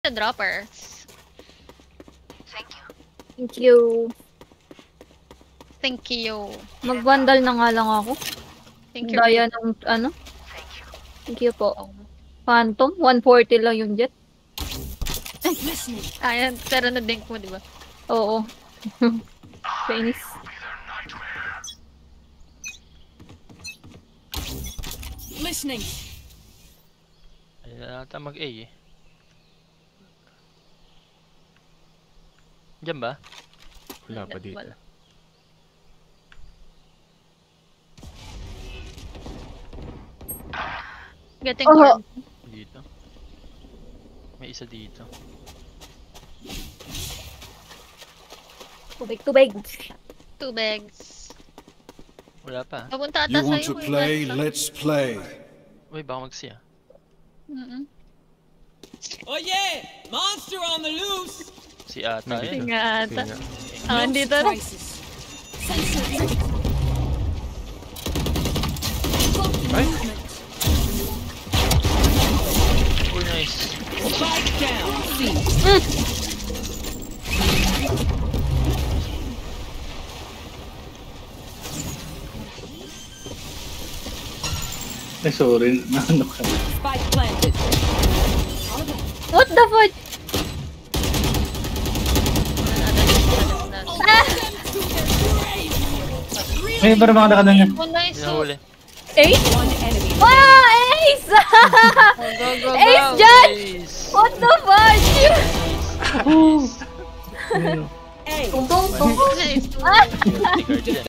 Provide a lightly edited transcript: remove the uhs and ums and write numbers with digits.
The droppers. Thank you. Thank you. Mag-vandal na nga lang ako. Thank you. Daya ng ano? Thank you po. Phantom, 140 lang yung jet. Ayan, pero na-dink mo, di ba? Oo. Chinese. Listening. Ayun na nata mag-A eh. Diyan ba? Wala pa dito. Wala. Getting orb. Dito. May isa dito. Tubig. Two bags. Wala pa. Papunta ata You want sa'yo. to play? Let's play. Uy, baka mag-C ah. Oh yeah! Monster on the loose! Si ata Sige yun. nga ata. Sige. Ah, dito na. Ay! Uy, nice. Spike down! Sorry, ano ka? Spike planted. What the fuck? May parang mga nakanan niya. Oh, nice. Pinahuli. Ace? One enemy. Wow! Ace! Go. Ace dyan! Nice. What the fuck? A. Tung. Nice. Multi-card yan.